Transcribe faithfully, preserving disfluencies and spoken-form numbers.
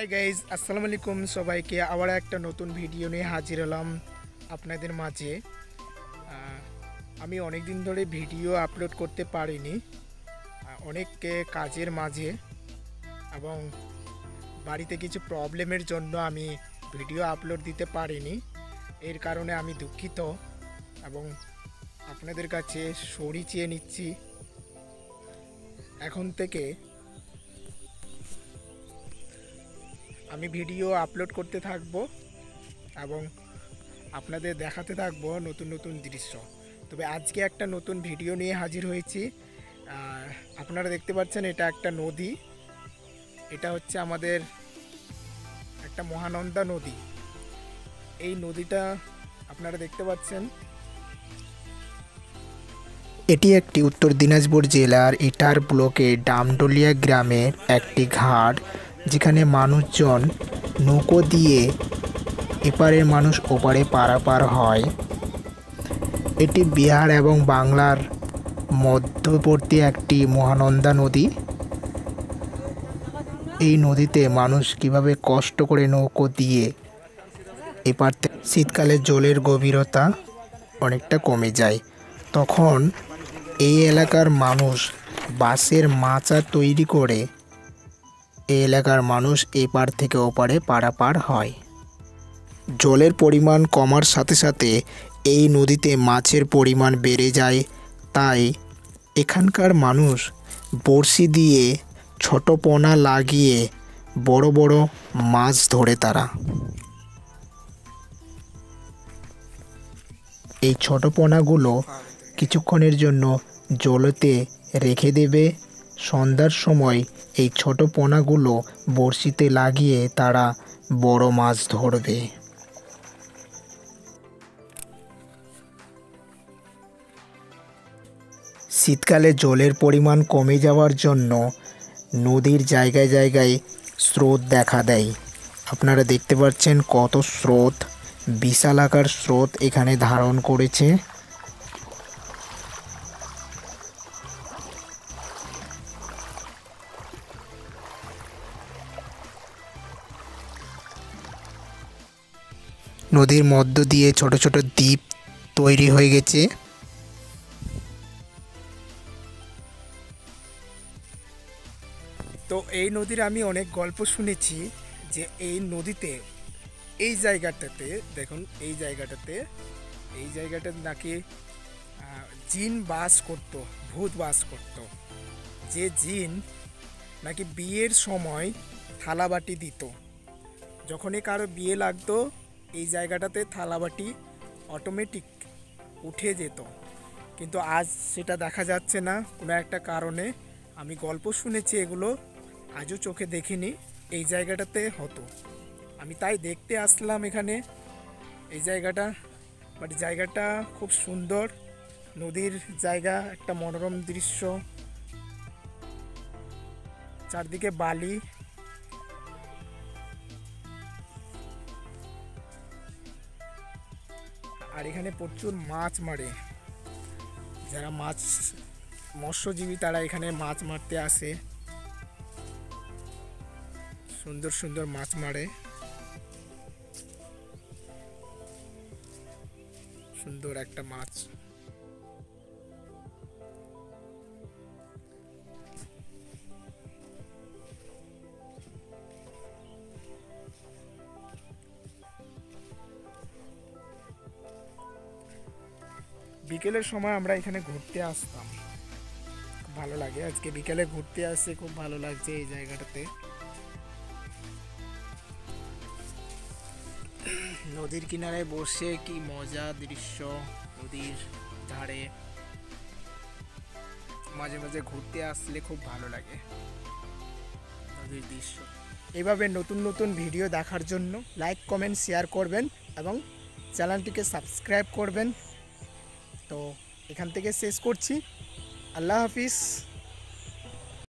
Hi guys, আসসালামু আলাইকুম সবাইকে। আবার একটা নতুন ভিডিও নিয়ে হাজির হলাম আপনাদের মাঝে। আমি অনেক দিন ধরে ভিডিও আপলোড করতে পারিনি, অনেক কাজের মাঝে এবং বাড়িতে কিছু প্রবলেমের জন্য আমি ভিডিও আপলোড দিতে পারিনি। এর কারণে আমি দুঃখিত এবং আপনাদের কাছে সরি চেয়ে নিচ্ছি। এখন থেকে আমি ভিডিও আপলোড করতে থাকব এবং আপনাদের দেখাতে থাকব নতুন নতুন দৃশ্য। তবে আজকে একটা নতুন ভিডিও নিয়ে হাজির হয়েছি। আপনারা দেখতে পাচ্ছেন এটা একটা নদী, এটা হচ্ছে আমাদের একটা মহানন্দা নদী। এই নদীটা আপনারা দেখতে পাচ্ছেন, এটি একটি উত্তর দিনাজপুর জেলার ইটার ব্লকের ডামডলিয়া গ্রামের একটি ঘাট, যেখানে মানুষজন নৌকো দিয়ে এপারের মানুষ ওপারে পারাপার হয়। এটি বিহার এবং বাংলার মধ্যবর্তী একটি মহানন্দা নদী। এই নদীতে মানুষ কিভাবে কষ্ট করে নৌকো দিয়ে এপার থেকে শীতকালে জলের গভীরতা অনেকটা কমে যায়, তখন এই এলাকার মানুষ বাঁশের মাচা তৈরি করে এই এলাকার মানুষ এপার থেকে ওপারে পারাপার হয়। জলের পরিমাণ কমার সাথে সাথে এই নদীতে মাছের পরিমাণ বেড়ে যায়, তাই এখানকার মানুষ বড়শি দিয়ে ছোট পোনা লাগিয়ে বড় বড় মাছ ধরে। তারা এই ছোট পোনাগুলো কিছুক্ষণের জন্য জলেতে রেখে দেবে। সন্ধ্যার সময় এই ছোট পোনাগুলো বড়শিতে লাগিয়ে তারা বড় মাছ ধরবে। শীতকালে জলের পরিমাণ কমে যাওয়ার জন্য নদীর জায়গায় জায়গায় স্রোত দেখা দেয়। আপনারা দেখতে পাচ্ছেন কত স্রোত, বিশাল আকার স্রোত এখানে ধারণ করেছে। নদীর মধ্য দিয়ে ছোট ছোট দ্বীপ তৈরি হয়ে গেছে। তো এই নদীর আমি অনেক গল্প শুনেছি যে এই নদীতে এই জায়গাটাতে দেখুন, এই জায়গাটাতে এই জায়গাটাতে নাকি জিন বাস করত, ভূত বাস করত। যে জিন নাকি বিয়ের সময় থালাবাটি দিত, যখনই কারো বিয়ে লাগতো এই জায়গাটাতে থালাবাটি অটোমেটিক উঠে যেত। কিন্তু আজ সেটা দেখা যাচ্ছে না কোনো একটা কারণে। আমি গল্প শুনেছি, এগুলো আজও চোখে দেখিনি। এই জায়গাটাতে হতো, আমি তাই দেখতে আসলাম এখানে এই জায়গাটা। বাট জায়গাটা খুব সুন্দর, নদীর জায়গা, একটা মনোরম দৃশ্য, চারদিকে বালি। আর এখানে প্রচুর মাছ মারে, যারা মাছ মৎস্যজীবী তারা এখানে মাছ মারতে আসে, সুন্দর সুন্দর মাছ মারে। সুন্দর একটা মাছ। বিকেলের সময় আমরা এখানে ঘুরতে আসতাম, খুব ভালো লাগে। আজকে বিকেলে ঘুরতে আসছে, খুব ভালো লাগছে এই জায়গাটাতে। নদীর কিনারে বসে কি মজা দৃশ্য, নদীর ধারে মাঝে মাঝে ঘুরতে আসলে খুব ভালো লাগে নদীর দৃশ্য। এইভাবে নতুন নতুন ভিডিও দেখার জন্য লাইক, কমেন্ট, শেয়ার করবেন এবং চ্যানেলটিকে সাবস্ক্রাইব করবেন। তো এখান থেকে শেষ করছি। আল্লাহ হাফিজ।